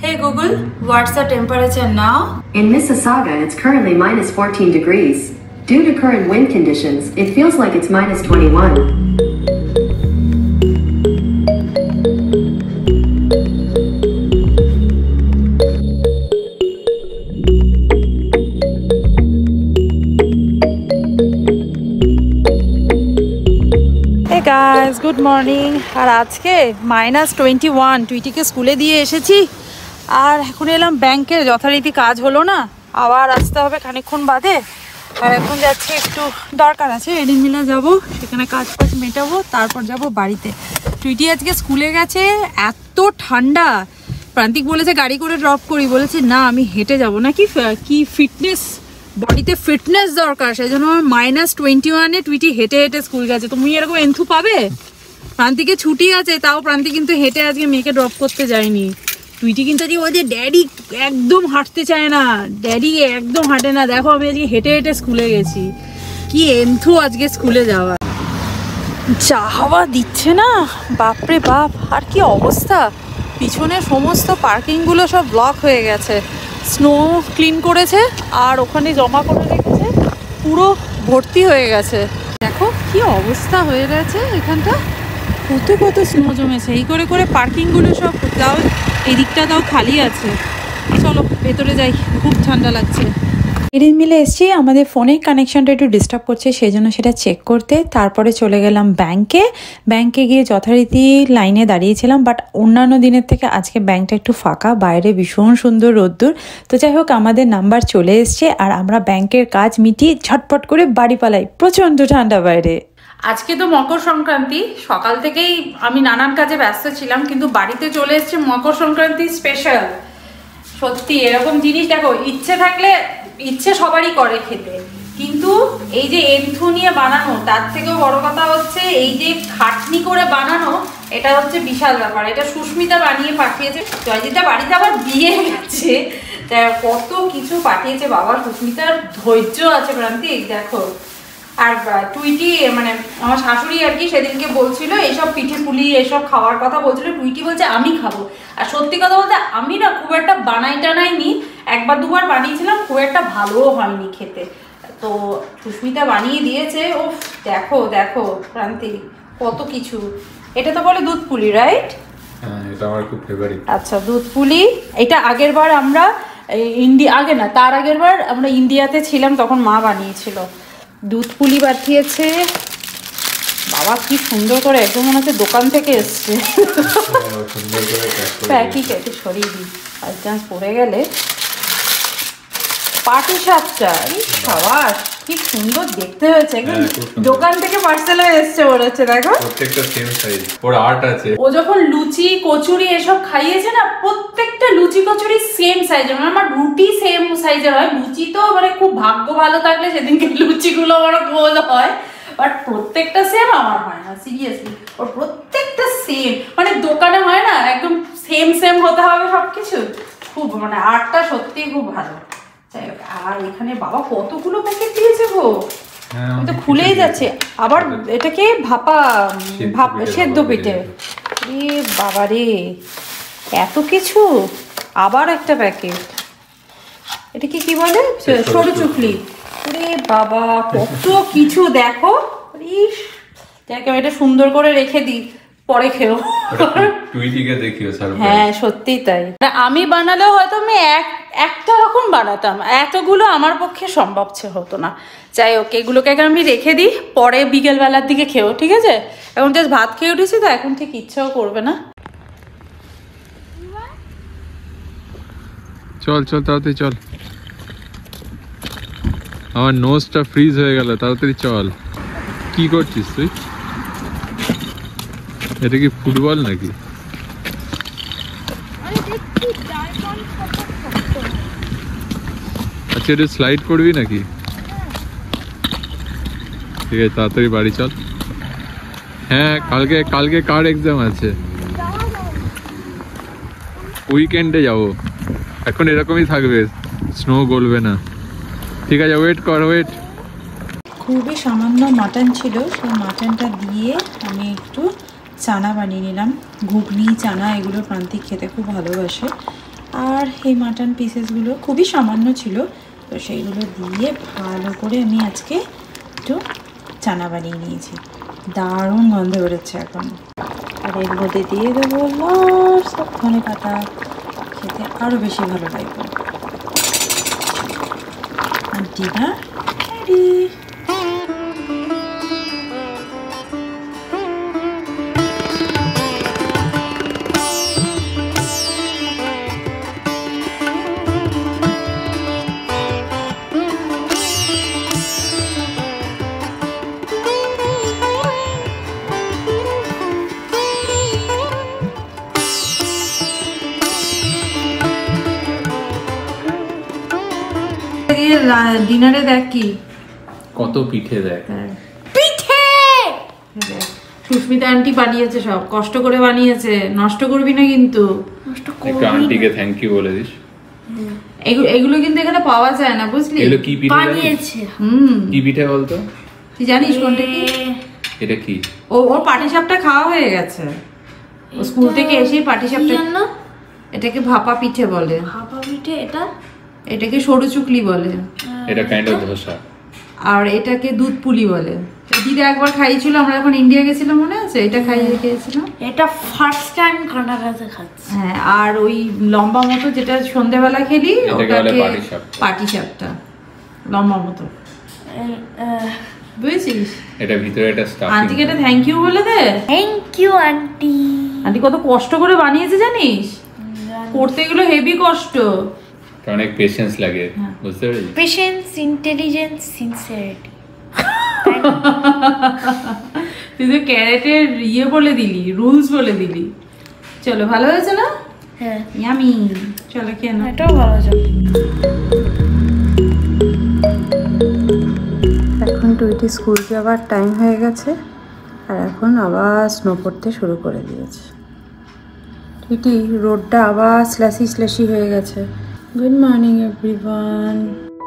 Hey Google, what's the temperature now? In Mississauga, it's currently minus 14 degrees. Due to current wind conditions, it feels like it's minus 21. Hey guys, good morning. আর আজকে -21 টুইটিকে স্কুলে দিয়ে এসেছি আর এখন এলাম ব্যাংকের যথারীতি কাজ হলো না, আবার আসতে হবে খানিকক্ষণ বাদে। আর এখন যাচ্ছি, একটু দরকার আছে, এডিন মিলে যাবো, সেখানে কাজ মেটাবো, তারপর যাব বাড়িতে। টুইটি আজকে স্কুলে গেছে, এত ঠান্ডা। প্রান্তিক বলেছে গাড়ি করে ড্রপ করি, বলেছে না আমি হেঁটে যাবো, নাকি কি ফিটনেস, বডিতে ফিটনেস দরকার, সেই জন্য আমার -21-এ টুইটি হেঁটে হেঁটে স্কুল গেছে। তুমি এরকম এন্থু পাবে? প্রান্তিকে ছুটি আছে, তাও প্রান্তিক কিন্তু হেঁটে আজকে মেয়েকে ড্রপ করতে যায়নি। টুইটি কিন্তু আজকে ওই যে ড্যাডি একদম হাঁটতে চায় না, ড্যাডি একদম হাঁটে না, দেখো আমি আজকে হেঁটে হেঁটে স্কুলে গেছি। কি এন্থু আজকে স্কুলে যাওয়া, যা হাওয়া দিচ্ছে না, বাপরে বাপ। আর কি অবস্থা, পিছনে সমস্ত পার্কিংগুলো সব ব্লক হয়ে গেছে, স্নো ক্লিন করেছে আর ওখানে জমা করে রেখেছে, পুরো ভর্তি হয়ে গেছে। দেখো কি অবস্থা হয়ে গেছে এখানটা, কত স্নো জমেছে। এই করে করে পার্কিংগুলো সব, তাও এদিকটা তাও খালি আছে। চলো ভেতরে যাই, খুব ঠান্ডা লাগছে। এডিন মিলে এসছি, আমাদের ফোনের কানেকশনটা একটু ডিস্টার্ব করছে, সেই জন্য সেটা চেক করতে। তারপরে চলে গেলাম ব্যাংকে গিয়ে যথারীতি লাইনে দাঁড়িয়েছিলাম, বাট অন্যান্য দিনের থেকে আজকে ব্যাংকটা একটু ফাঁকা, বাইরে ভীষণ সুন্দর রোদ্দুর। তো যাই হোক, আমাদের নাম্বার চলে এসছে আর আমরা ব্যাংকের কাজ মিটিয়ে ঝটপট করে বাড়ি পালাই, প্রচণ্ড ঠান্ডা বাইরে। আজকে তো মকর সংক্রান্তি, সকাল থেকেই আমি নানান কাজে ব্যস্ত ছিলাম, কিন্তু বাড়িতে চলে এসছে মকর সংক্রান্তি স্পেশাল। সত্যি এরকম জিনিস দেখো, ইচ্ছে থাকলে ইচ্ছে সবারই করে খেতে, কিন্তু এই যে এন্থু নিয়ে বানানো, তার থেকেও বড় কথা হচ্ছে এই যে খাটনি করে বানানো, এটা হচ্ছে বিশাল ব্যাপার। এটা সুস্মিতা বানিয়ে পাঠিয়েছে, জয়জিতা বাড়িতে আবার দিয়ে গেছে, কত কিছু পাঠিয়েছে বাবা। সুস্মিতার ধৈর্য আছে প্রান্তিক, দেখো। আর টুইটি মানে আমার শাশুড়ি আর কি সেদিনকে বলছিল এইসব পিঠে পুলি এসব খাওয়ার কথা বলছিল, টুইটি বলছে আমি খাবো। আর সত্যি কথা বলতে আমি না খুব একটা বানাই টানাইনি, একবার দুবার বানিয়েছিলাম, খুব একটা ভালোও হয়নি খেতে। তো সুস্মিতা বানিয়ে দিয়েছে। ও দেখো দেখো প্রান্তিক, কত কিছু। এটা তো বলে দুধ পুলি, রাইট? হ্যাঁ, এটা আমার খুব ফেভারিট। আচ্ছা, দুধ পুলি। এটা আগের বার আমরা আগে না, তার আগের বার আমরা ইন্ডিয়াতে ছিলাম, তখন মা বানিয়েছিল। দুধ পুলি পাঠিয়েছে বাবা, কি সুন্দর করে, একদম মনে হচ্ছে দোকান থেকে এসছে। প্যাকি কেটে সরিয়ে দিই, বাই চান্স পড়ে গেলে। পাটি সাপটা, সাবাস, কি সুন্দর দেখতে হয়েছে, একদম দোকান থেকে পার্সেল হয়ে এসছে মনে হচ্ছে। দেখো প্রত্যেকটা সেম সাইজ, ওর আর্ট আছে। ও যখন লুচি কচুরি এসব খাইয়েছে না, প্রত্যেকটা লুচি কচুরি সেম সাইজের, মানে আমার রুটি সেম সাইজের হয়। লুচি তো মানে খুব ভাগ্য ভালো থাকলে সেদিনকে লুচিগুলো আমার গোল হয়, বাট প্রত্যেকটা সেম আমার হয় না, সিরিয়াসলি। ওর প্রত্যেকটা সেম, মানে দোকানে হয় না একদম সেম হতে হবে সবকিছু। খুব মানে আর্টটা সত্যি খুব ভালো। আর এখানে বাবা কতগুলো প্যাকেট দিয়েছে গো, তো খুলেই যাচ্ছে। আবার এটাকে সেদ্ধ পিঠে, এ বাবা রে, এত কিছু। আবার একটা প্যাকেট, এটা কি বলে, সরু চুকলি। ওরে বাবা কত কিছু, দেখো। ইস, যাকে এটা সুন্দর করে রেখে দিই, পরে খেও। টুইটিকে দেখিও সারপ্রাইজ। হ্যাঁ সত্যি তাই। আমি বানালেও হয়তো আমি একটা রকম বানাতাম, এতগুলো আমার পক্ষে সম্ভব হতো না। যাই হোক, এগুলোকে আমি রেখে দিই, পরে বিকেলবেলার দিকে খেও, ঠিক আছে? এখন জাস্ট ভাত খেয়ে উঠেছি তো, এখন ঠিক ইচ্ছাও করবে না। চল তাড়াতাড়ি চল, আমার নোজটা ফ্রিজ হয়ে গেল, তাড়াতাড়ি চল। কি করছিস তুই? এটা কি ফুটবল নাকি? আচ্ছা, এটা স্লাইড করবি নাকি? ঠিক আছে, তাড়াতাড়ি বাড়ি চল। হ্যাঁ, কালকে কার এক্সাম আছে? উইকেন্ডে যাবো। এখন এরকমই থাকবে, স্নো গলবে না। ঠিক আছে, ওয়েট কর, ওয়েট। খুবই সামান্য মাটন ছিল, সেই মাটনটা দিয়ে আমি একটু চানা বানিয়ে নিলাম। ঘুগনি, চানা এগুলো প্রান্তিক খেতে খুব ভালোবাসে। আর এই মাটন পিসেসগুলো খুবই সামান্য ছিল, তো সেইগুলো দিয়ে ভালো করে আমি আজকে একটু চানা বানিয়ে নিয়েছি। দারুণ গন্ধ বেরোচ্ছে এখন। আর এর মধ্যে দিয়ে দেবো সব ধনে পাতা, খেতে আরও বেশি ভালো লাগবে। আর ডিনার রেডি। ডিনারে দেখ কি কত পিঠে দেখ, পিঠে সুস্মিতা আন্টি বানিয়েছে, সব কষ্ট করে বানিয়েছে, নষ্ট করবি না কিন্তু। একটু আন্টিকে থ্যাংক ইউ বলে দিস। এগুলো কিন্তু এখানে পাওয়া যায় না, বুঝলি? এগুলো কি পিঠে বানিয়েছে? কি পিঠে বলতো? তুই জানিস কোনটা কি? এটা কি? ওর পাটিসাপটা খাওয়া হয়ে গেছে, ও স্কুল থেকে এসেই পাটিসাপটা। এটাকে ভাপা পিঠে বলে। ভাপা পিঠে? এটাকে সরু চুকলি বলে। এটা কাইন্ড অফ ধোসা। আর এটাকে দুধ পুলি বলে। দিদি একবার খাইছিল, আমরা যখন ইন্ডিয়া গেছিলাম, মনে আছে? এটা খাইয়ে খেয়েছিলাম। এটা ফার্স্ট টাইম কানাডাতে খাচ্ছি। হ্যাঁ, আর ওই লম্বা মতো যেটা সন্ধ্যাবেলা খেলি, ওটাকে পাটিসাপটা, লম্বা মতো, বুঝেছিস? এটা ভিতরে একটা স্টাফিং। আন্টিকে এটা থ্যাংক ইউ বলে দে। Thank you aunty. আন্টি কত কষ্ট করে বানিয়েছে জানিস? করতে গেলে হেভি কষ্ট, অনেক পেশেন্স লাগে, বুঝতে পারছিস? Patience, intelligence, sincerity. তুই তো ক্যারেটের ইয়ে বলে দিলি, রুলস বলে দিলি। চলো, ভালো হয়েছে না? হ্যাঁ, ইয়ামি। চলো খেয়ে নাও। এটাও ভালো যাবে। এখন টুইটি স্কুল যাওয়ার টাইম হয়ে গেছে, আর এখন আবার স্নো পড়তে শুরু করে দিয়েছে। টুইটি, রোডটা আবার স্ল্যাশি স্ল্যাশি হয়ে গেছে। Good morning everyone.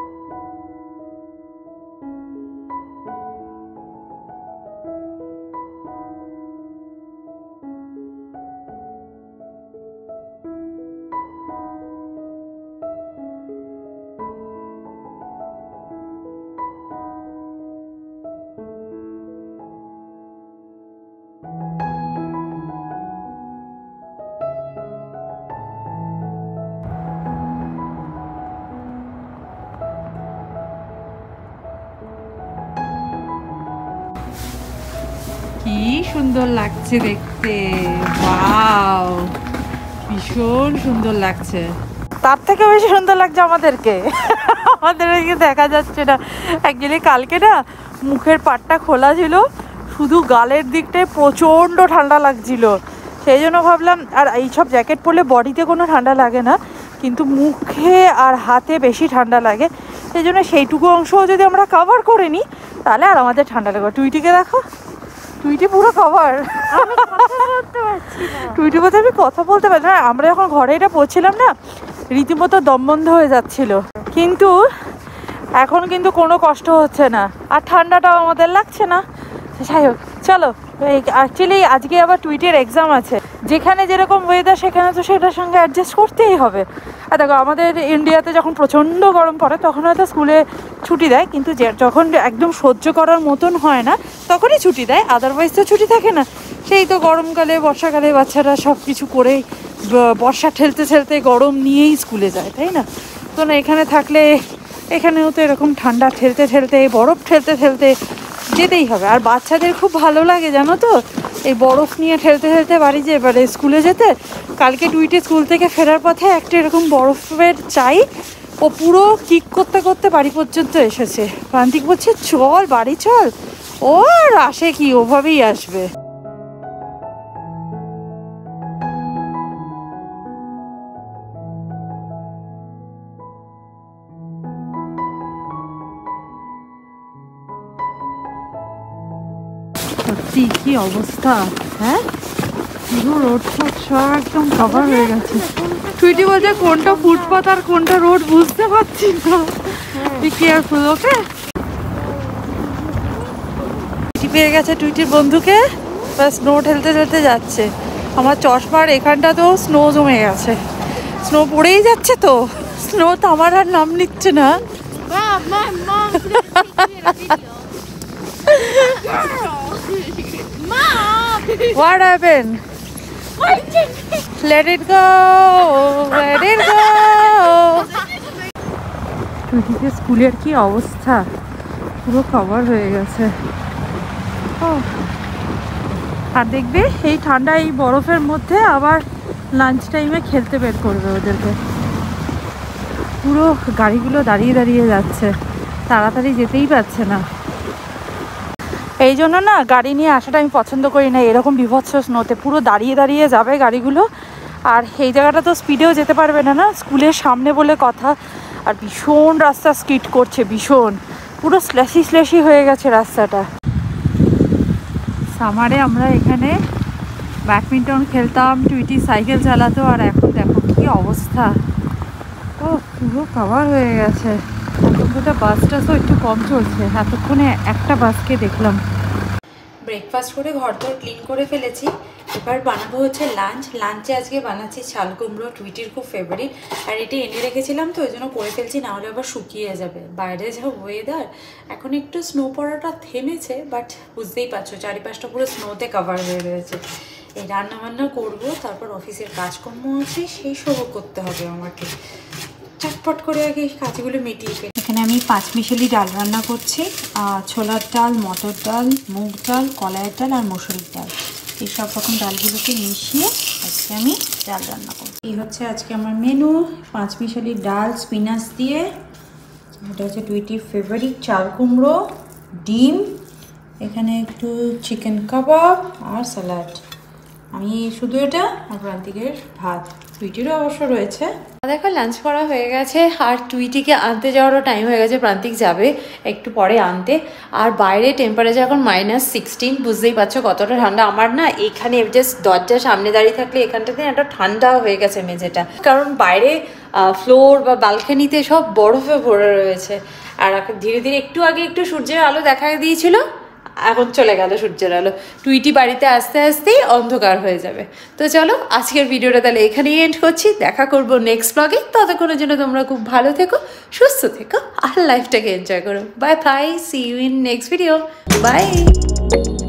কি সুন্দর লাগছে দেখতে, ওয়াও, ভীষণ সুন্দর লাগছে। তার থেকে বেশি সুন্দর লাগছে আমাদেরকে। আমাদেরকে দেখা যাচ্ছে না। অ্যাকচুয়ালি কালকে না মুখের পাটটা খোলা ছিল, শুধু গালের দিকটায় প্রচণ্ড ঠান্ডা লাগছিল, সেই জন্য ভাবলাম, আর এইসব জ্যাকেট পরলে বডিতে কোনো ঠান্ডা লাগে না, কিন্তু মুখে আর হাতে বেশি ঠান্ডা লাগে, সেই জন্য সেইটুকু অংশও যদি আমরা কভার করে নিই তাহলে আর আমাদের ঠান্ডা লাগবে। টুইটিকে দেখো, টুইটি পুরো কভার। টুইটি বলতে আমি কথা বলতে পারি না। আমরা যখন ঘরে এটা পড়ছিলাম না, রীতিমতো দম বন্ধ হয়ে যাচ্ছিল, কিন্তু এখন কিন্তু কোনো কষ্ট হচ্ছে না, আর ঠান্ডাটাও আমাদের লাগছে না। যাই হোক, চলো। অ্যাকচুয়ালি আজকে আবার টুইটের এক্সাম আছে, যেখানে যেরকম ওয়েদার সেখানে তো সেটার সঙ্গে অ্যাডজাস্ট করতেই হবে। আর দেখো, আমাদের ইন্ডিয়াতে যখন প্রচণ্ড গরম পড়ে তখন হয়তো স্কুলে ছুটি দেয়, কিন্তু যখন একদম সহ্য করার মতন হয় না তখনই ছুটি দেয়, আদারওয়াইজ তো ছুটি থাকে না। সেই তো গরমকালে, বর্ষাকালে বাচ্চারা সব কিছু করেই, বর্ষা ঠেলতে ঠেলতে গরম নিয়েই স্কুলে যায়, তাই না? তো না, এখানে থাকলে এখানেও তো এরকম ঠান্ডা ঠেলতে ঠেলতে, বরফ ঠেলতে ঠেলতে যেতেই হবে। আর বাচ্চাদের খুব ভালো লাগে জানো তো, এই বরফ নিয়ে ঠেলতে ঠেলতে বাড়ি এবারে স্কুলে যেতে। কালকে টুইটে স্কুল থেকে ফেরার পথে একটা এরকম বরফের চাই, ও পুরো কিক করতে করতে বাড়ি পর্যন্ত এসেছে। প্রান্তিক বলছে চল বাড়ি চল, ও আর আসে কি, ওভাবেই আসবে। সত্যি কি অবস্থা, হ্যাঁ, পুরো রোড ফোড সব একদম কভার হয়ে গেছে। টুইটি বলছে কোনটা ফুটপাথ আর কোনটা রোড বুঝতে পারছি না। Be careful, okay? টুইটি পেয়ে গেছে টুইটির বন্ধুকে, স্নো ঠেলতে ঠেলতে যাচ্ছে। আমার চশমার এখানটাতেও স্নো জমে গেছে। স্নো পড়েই যাচ্ছে তো, স্নো তো আমার আর নাম নিচ্ছে না। What happened? Let it go, let it go. টুইটিকে স্কুলের কি অবস্থা, পুরো কভার হয়ে গেছে। আর দেখবে এই ঠান্ডা এই বরফের মধ্যে আবার লাঞ্চ টাইমে খেলতে বের করবে ওদেরকে। পুরো গাড়িগুলো দাঁড়িয়ে দাঁড়িয়ে যাচ্ছে, তাড়াতাড়ি যেতেই পারছে না। এই জন্য না গাড়ি নিয়ে আসাটা আমি পছন্দ করি না, এরকম বিভৎস স্নোতে পুরো দাঁড়িয়ে দাঁড়িয়ে যাবে গাড়িগুলো। আর এই জায়গাটা তো স্পিডেও যেতে পারবে না, না স্কুলের সামনে বলে কথা। আর ভীষণ রাস্তা স্কিড করছে, ভীষণ পুরো স্ল্যাশি স্ল্যাশি হয়ে গেছে রাস্তাটা। সামারে আমরা এখানে ব্যাডমিন্টন খেলতাম, টুইটি সাইকেল চালাতো, আর এখন দেখো কি অবস্থা, ও পুরো কভার হয়ে গেছে। এখন তো বাস টাসও একটু কম চলছে, এতক্ষণে একটা বাসকে দেখলাম। ব্রেকফাস্ট করে ঘরদোর ক্লিন করে ফেলেছি, এবার বানাবো হচ্ছে লাঞ্চ। লাঞ্চে আজকে বানাচ্ছি চাল কুমড়ো, টুইটির খুব ফেভারিট। আর এটা এনে রেখেছিলাম তো ওই জন্য করে ফেলছি, নাহলে আবার শুকিয়ে যাবে। বাইরে যা ওয়েদার, এখন একটু স্নো পড়াটা থেমেছে, বাট বুঝতেই পারছো চারিপাশটা পুরো স্নোতে কভার হয়ে রয়েছে। এই রান্নাবান্না করবো, তারপর অফিসের কাজকর্ম আছে, সেই সবও করতে হবে আমাকে। চটপট করে আগে এই কাজগুলো মিটিয়ে ফেলি। এখানে আমি 5 মিশালি ডাল রান্না করছি, ছোলার ডাল, মটর ডাল, মুগ ডাল, কলাইয়ের ডাল আর মসুরির ডাল, এই সব রকম ডালগুলোকে মিশিয়ে আজকে আমি ডাল রান্না করব। এই হচ্ছে আজকে আমার মেনু, 5 মিশালি ডাল স্পিনাচ দিয়ে, এটা হচ্ছে টুইটির ফেভারিট চাল কুমড়ো, ডিম, এখানে একটু চিকেন কাবাব আর স্যালাড। আমি শুধু এটা, আর প্রান্তিকের ভাত, টুইটিরও অবশ্য রয়েছে। দেখো লাঞ্চ করা হয়ে গেছে, আর টুইটিকে আনতে যাওয়ারও টাইম হয়ে গেছে, প্রান্তিক যাবে একটু পরে আনতে। আর বাইরে টেম্পারেচার এখন -16, বুঝতেই পারছো কতটা ঠান্ডা। আমার না এখানে জাস্ট দরজার সামনে দাঁড়িয়ে থাকলে এখানটাতে একটা ঠান্ডা হয়ে গেছে মেঝেটা, কারণ বাইরে ফ্লোর বা বালকানিতে সব বরফে ভরে রয়েছে। আর ধীরে ধীরে একটু আগে একটু সূর্যের আলো দেখা দিয়েছিল, এখন চলে গেল সূর্যের আলো। টুইটি বাড়িতে আসতে আসতেই অন্ধকার হয়ে যাবে। তো চলো আজকের ভিডিওটা তাহলে এখানেই এন্ড করছি, দেখা করবো নেক্সট ব্লগে। ততক্ষণের জন্য তোমরা খুব ভালো থেকো, সুস্থ থেকো, আর লাইফটাকে এনজয় করো। Bye bye, see you in next video, by.